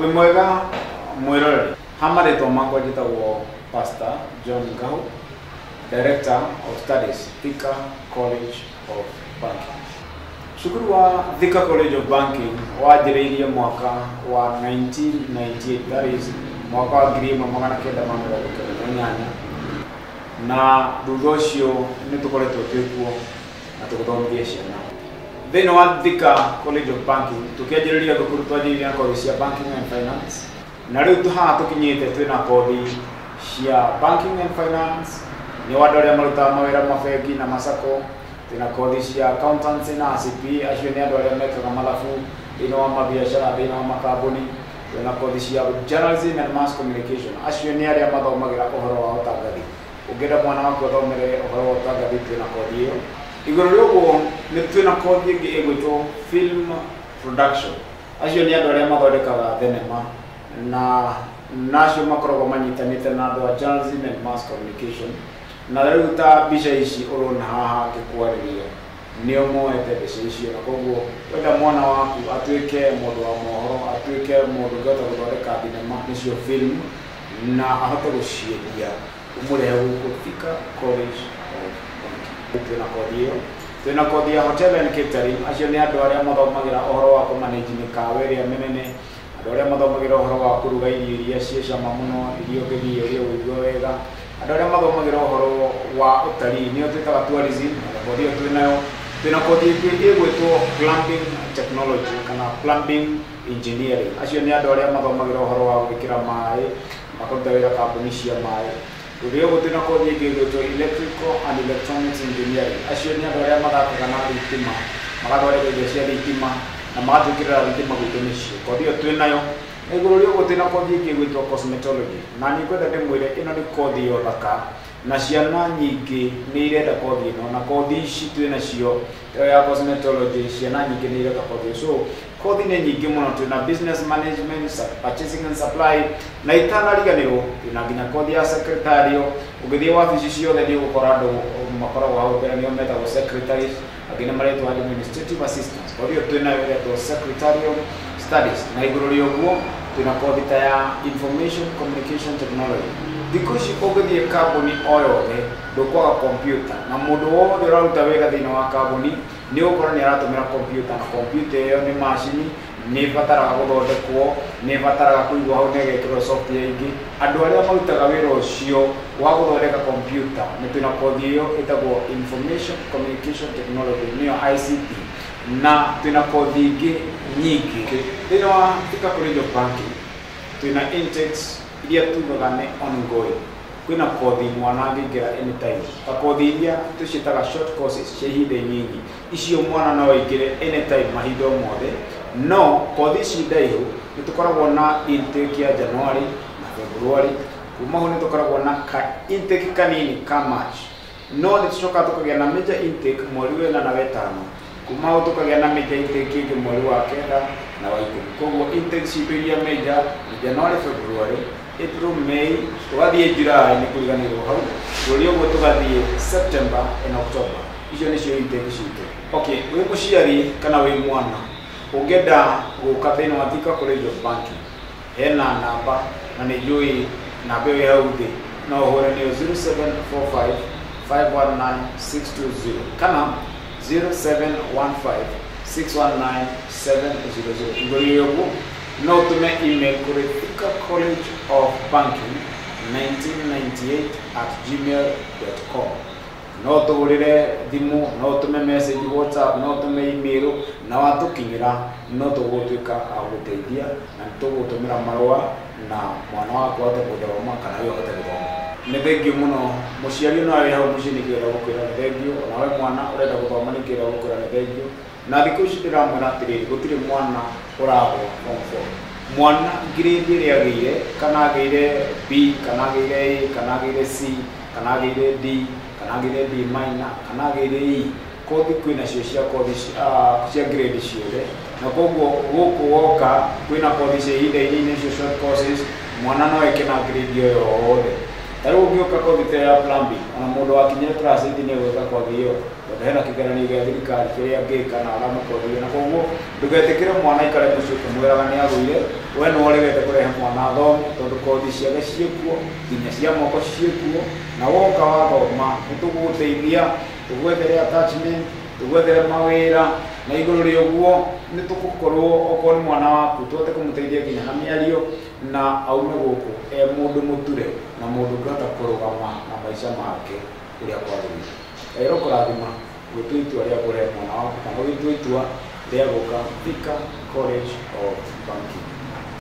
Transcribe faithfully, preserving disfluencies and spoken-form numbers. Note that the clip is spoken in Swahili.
Wimwega mwirori hamare to makwa jitagwo Pastor John Gahu, Director of Studies, Thika College of Banking. Shukuru wa Thika College of Banking wajiririe mwaka wa nineteen ninety-eight, that is mwaka wa girima magana kenda ma mirongo kenda na inyanya, na thutha ucio nitukoretwo twikuo na tuguthomithia ciana thini wa Thika College of Banking. Tukianjiriria thukuru twanjiriria kothi cia Banking and Finance, na riu tuhaha tukinyite twina kothi cia Banking and Finance ni wandu aria marutaga mawira mabengi na masako. Twina kothi cia Accountancy na C P, acio ni andu aria mekaga mathabu thini wa mabiacara, thini wa makambuni. Twina kothi cia Journalism and Mass Communication, acio ni aria mathomagira uhoro wa utangathi. Ungenda mwana waku athomere uhoro wa utangathi, twina kothi iyo. Iguru rioguo ni twina kothi ingi igwitwo Film Production, acio ni andu aria mathondekaga thenema na nacio makoragwo manyitanite na andu a Journalism and Mass Communication. Na riu ta bica ici urona haha ngikwarĩria nio moete bica icio, na koguo wenda mwana waku atuike mundu wa mohoro, atuike mundu ngota guthondeka thenema nicio film, na ahote guciendia, umurehe guku Thika College of Banking. Twina kothi iyo, twina kothi ya Hotel and Catering, acio ni andu aria mathomagira uhoro wa kumanage mikawa iria minene, andu aria mathomagira uhoro wa kuruga irio iria cie cama muno, irio ngithii iria uigua wega, andu aria mathomagira uhoro wa utalii nio twitaga tourism. Kothi iyo twinayo, twina kothi ingi igwitwo Plumbing Technology kana Plumbing Engineering, acio ni andu aria mathomagira uhoro wa gwikira mai, makaruta wira kambuni cia mai. Uriyo twina kothi ingi igwitwo Electrical and Electronics Engineering, acio ni andu aria mathakaga na thitima, magathondeka indo cia thitima na magatwikirira thitima gwitu micio. Kothi iyo twinayo. Iguru rioguo twina kothi ingi igwitwo Cosmetology, na ni kwenda ndimwire ino ni kothi yo thaka, na ciana nyingi ni irenda kothi ino, na kothi ici twina cio ya Cosmetology ciana nyingi ni irenda kothi. So kothi ni nyingi muno, twina Business Management, Purchasing and Supply, na itanariganirwo twina nginya kothi ya Secretarial. Ungithii wabici ciothe ni ugukora andu makoragwo hau mbere nio metagwo secretaries, angĩ nĩ maretwo administrative assistants. Kothi iyo twinayo iretwo Secretarial Studies, na iguru rioguo twina kothi ta ya Information Communication Technology. Thikũ ici ũngĩthie kambuni o yothe ndũkwaga computer, na mũndũ wothe ũraruta wĩra thĩinĩ wa kambuni nĩ ũgũkora nĩ aratũmĩra computer, na computer ĩyo nĩ macini, nĩ ĩbataraga gũthondekwo, nĩ ĩbataraga kũigwo hau na ĩgekĩrwo software ingĩ. Andũ arĩa marutaga wĩra ũcio wa gũthondeka computer nĩ twĩna kothi ĩyo ĩtagwo Information Communication Technology, nĩyo I C T, na twĩna kothi ingĩ nyingi thĩinĩ wa Thika College of Banking. Twĩna intakes iria tugaga nĩ ongoing. Kwĩna kothi mwana angĩingĩra anytime, ta kothi iria tũciĩtaga short courses cia ihinda nyingi, icio mwana no aingĩre anytime mahinda mothe. No kothi ici ndaihu nĩ tũkoragwo na intake ya January na February. Kuma ho nĩ tũkoragwo na ka intake kanini ka March, no nĩ tũcokaga tũkagĩa na major intake mweri wena na wetano. Kuma ho tũkagĩa na major intake ingĩ mweri wa kenda na wa ikũmi. Koguo intake citũ iria major ni January, February, April, May, tugathie July ni kuiganirwo hau. Rũrĩ ũguo tugathie September and October. Icio nĩcio intake citũ. Okay, wĩ mũciari kana wĩ mwana ũngĩenda gũka thĩinĩ wa Thika College of Banking, hena namba na nĩ njũĩ namba ĩyo hau thĩ, no ũhũre nĩyo zero seven four five, five one nine, six two zero kana zero seven one five, six one nine, seven zero zero. Igũrũ yoguo no tume email kuri Thika College of Banking nineteen ninety-eight at gmail dot com. No tugurire thimu, no tume message WhatsApp, no tume email, na watukinyira no tugutwika aguteithia na tugutumira marua na mwana wako ate guthoma kana yo ate guthoma. Nĩ thengio muno mũciari no ari hau mũciĩ nĩkĩenda gũkwĩra nĩ thengio, nawe mwana ũrenda gũthoma nĩkĩenda gũkwĩra nĩ thengio. Na thikũ ici ndĩramwĩra atĩrĩrĩ, gũtirĩ mwana ũragwo form four. Mwana grade ĩrĩa agĩire, kana agĩire B, kana agĩire A, kana agĩire C, kana agĩire D, kana agĩire D minor, kana agĩire E, kothi kwĩna cio cia kothi cia grade ciothe. Na koguo gũkũ woka kwĩna kothi cia ihinda inini, cio short courses, mwana no eke na grade yo yothe. Tari ũngĩũka kothi ya plan B, ona mũndũ wakinyire class eight nĩ gwĩka kothi ĩyo, tondũ hena kĩgeranio gĩa thirikari kĩrĩa angĩka na aramukothia, na koguo ndũgetĩkĩre mwana aikare mũciĩ ũkĩmwĩraga nĩ agũire, we no ũregete kũrehe mwana athome, tondũ kothi ciake ciĩkuo, nginya cia moko ciĩkuo, na woka wathoma nĩtũgũgũteithia, tũgwethere attachment, tũgwethere mawĩra, na igũrũ rĩa ũguo nĩtũgũkorwo okorwo nĩ mwana waku tũhote kũmũteithia nginya na mĩario na aume gũkũ e mũndũ mũture na mũndũ ũngĩhota kũrũgama na maica make ũrĩa kwagĩrĩire. Ero kũrathima gũtua itua rĩa kũrehe mwana waku kana gũtua itua rĩa gũka Thika College of Banking.